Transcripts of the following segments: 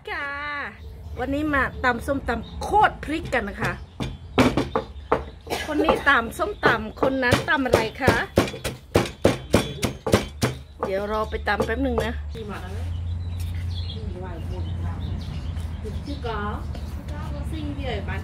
ค่ะวันนี้มาตำส้มตำโคตรพริกกันนะคะคนนี้ตำส้มตำคนนั้นตำอะไรคะเดี๋ยวรอไปตำแป๊บหนึ่งนะชื่อก็ซิ่งเดียวมัน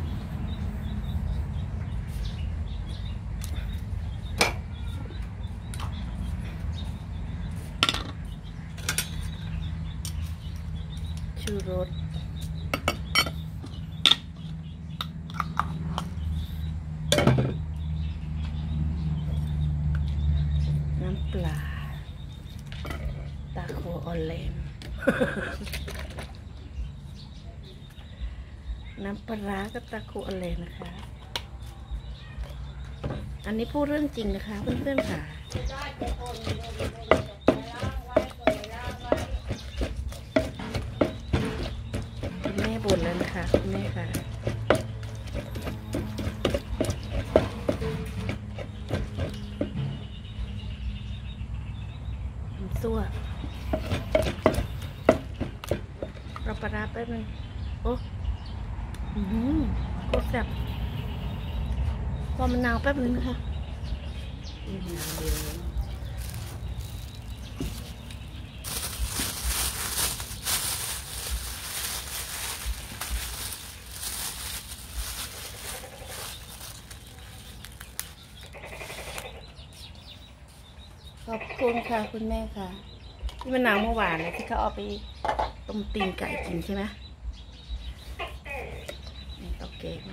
ชูรสน้ำปลาตาโคออเลนน้ำปลาก็ตาโคออเลนนะคะอันนี้พูดเรื่องจริงนะคะเพื่อนๆค่ะคุณแม่บ่นแล้วนะคะคุณแม่ค่ะตัวเราปลาแป๊บนึงโอ้โคตรแซ่บพอมะนาวแป๊บนึงนะคะขอบคุณค่ะคุณแม่ค่ะที่มะนาวเมื่อวานเลยที่เขาเอาไปต้มตีนไก่กินใช่ไหมนี่ตอกเก๊ก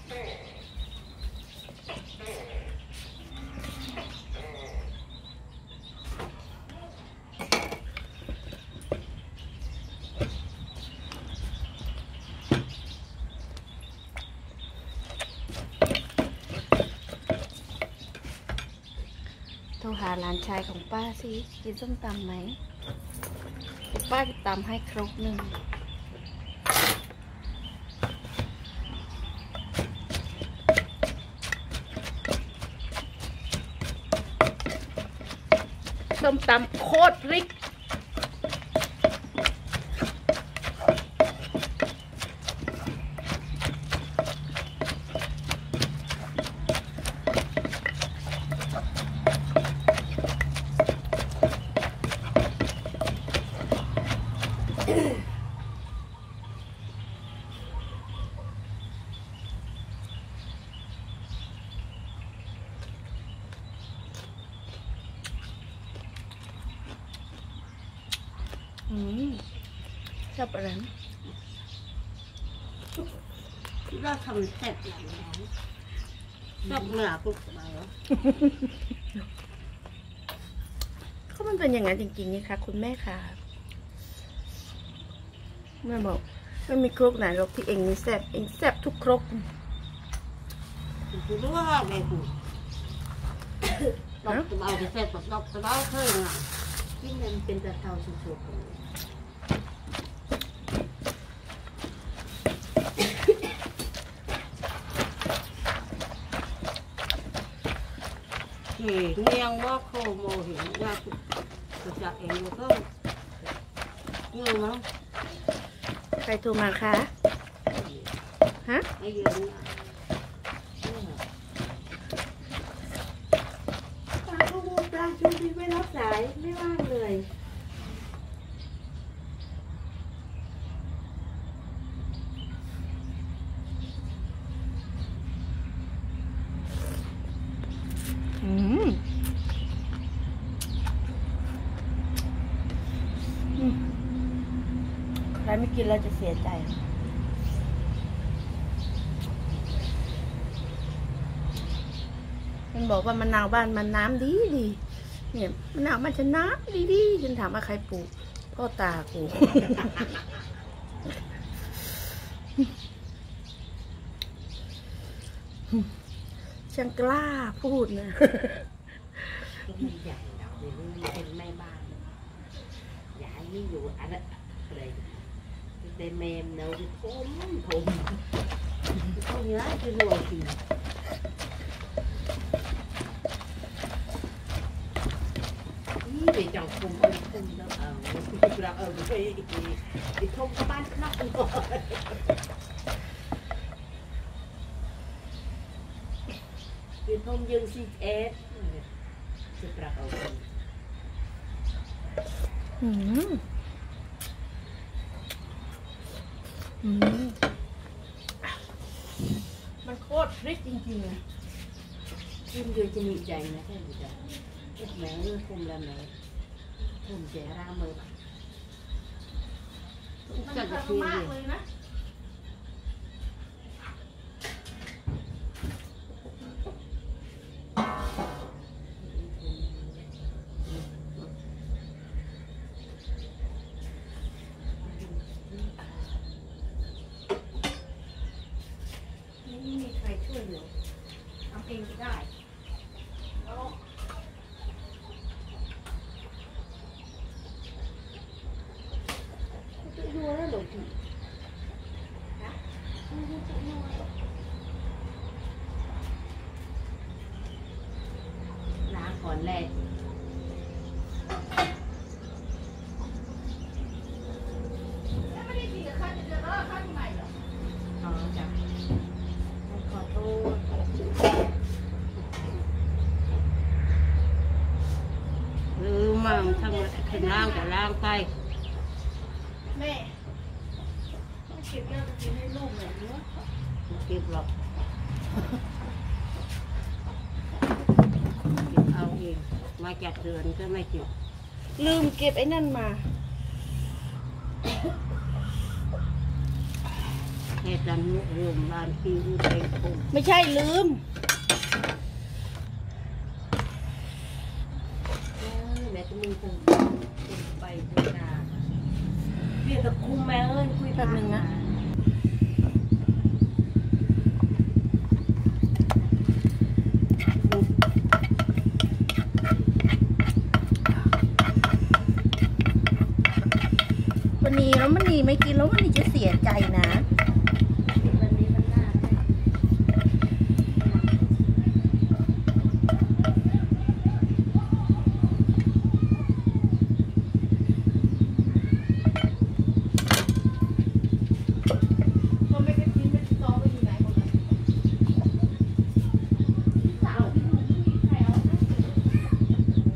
โทรหาหลานชายของป้าสิกินส้มตำไหมป้าจะตำให้ครบหนึ่งส้มตำโคตรพริกชอบอะไรเราทำแซ่บอย่างนั้นชอบเนื้อกุ๊กมาแล้วก็มันเป็นอย่างนั้นจริงๆนี่ค่ะคุณแม่ค่ะแม่บอกไม่มีครกไหนหรอกที่เองนี่แซ่บเองแซ่บทุกครกคุณรู้ว่าแม่กูดอกตะเบาจะแซ่บดอกตะเบาเคยอ่ะที่มันเป็นตะเทาสุกๆเงียงว่าโคโมเห็นว่าจะเองก็เงี้ยมั้งใครโทรมาคะฮะไม่เยอะปลาโมปลาชูดีไม่รับสายไม่ว่างเลยใครไม่กินเราจะเสียใจมันบอกว่ามะนาวบ้านมันน้ำดีดีเนี่ยมะนาวมันจะน้ำดีดีฉันถามว่าใครปลูกพ่อตาปลูกช่างกล้าพูดนะมันใหญ่เราเป็นแม่บ้านย้ายไม่อยู่อะไรแต่แม่เนาะผมเขาเนี้ยคือรวยจริงนี่ไปจับคุมแล้วไปทมกับบ้านนอกกันก่อนไปทมยังซีเอสจะปรับเอาคนมันโคตรพริกจริงๆเลย Phun vô cho nhị chành này thế gì cả ít mẹ ơi phun lần này phun trẻ ra mơ มันเผ็ดมากเลยนะไม่มีใครช่วยเหลือทำเองก็ได้ Vua đó đổi thị lá còn lẹ chàขอโทษมั่งทั้งข้างล่างกับล่างไปแม่ไม่เก็บยอดกระถินให้ลูกหน่อยเนาะเก็บหรอกเก็บเอาเองมาจากเดือนก็ไม่เก็บลืมเก็บไอ้นั่นมาแค่ดันรวมบ้านที่รูเต็งคงไม่ใช่ลืมแม่ก็มีคงไปดูนาเรียกกับคุ้มแม่เอ้ยคุยแป๊บนึงนะ วันนี้แล้วมันนี่ไม่กินแล้วมันนี่จะเสียใจนะวันนี้มันน่าก็ไม่ได้กินไม่ได้ตอไปอยู่ไหนหมดเลยสาวที่หนูไม่มีใครเอาให้เลย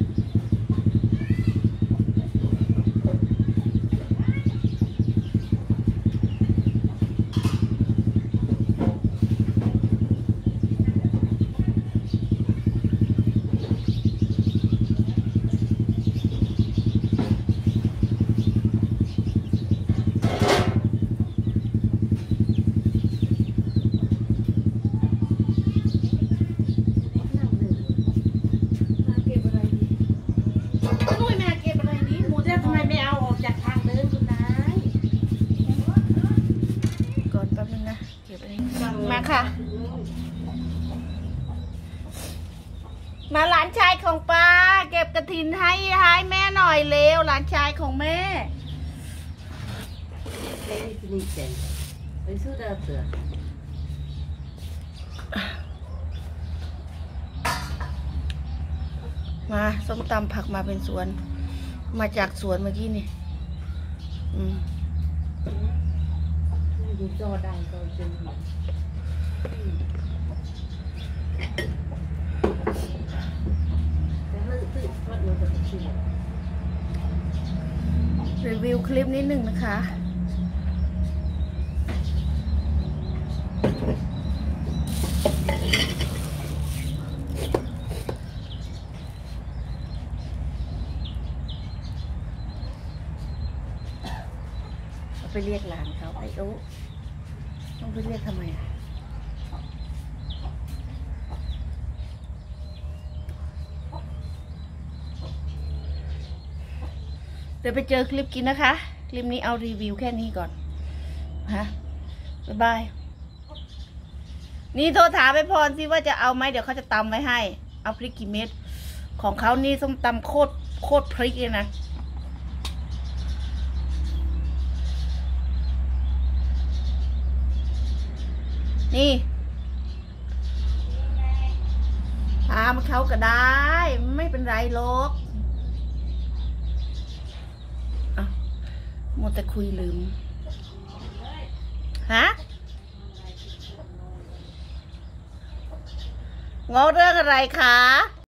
มาเก็บอะไรดีนุ้ยแม่เก็บอะไรดีหมูแล้วทำไมไม่เอาออกจากทางเดินคุณนายก่อนแป๊บนึงนะ เก็บอะไรมาค่ะ มาหลานชายของป้าเก็บกระถินให้แม่หน่อยเร็วหลานชายของแม่เอ้ยนี่เจ๋งไปสู้เดิมเสือมาส้มตำผักมาเป็นสวน มาจากสวนเมื่อกี้นี่อยู่จอดังจอจริงแต่เรื่องตื่นก็เราจะชิมรีวิวคลิปนิดหนึ่งนะคะ ไปเรียกหลานเขาไอ้โอ๊ต้องไปเรียกทำไมอ่ะเดี๋ยวไปเจอคลิปกินนะคะ คลิปนี้เอารีวิวแค่นี้ก่อนฮะบ๊ายบาย นี่โทรถามไปพรสิว่าจะเอาไหมเดี๋ยวเขาจะตำไว้ให้ เอาพริกกี่เม็ดของเขานี่ส้มตำโคตรพริกเลยนะนี่ถามเขาก็ได้ไม่เป็นไรหรอกอ่ะมัวแต่คุยลืม ฮะง้อเรื่องอะไรคะ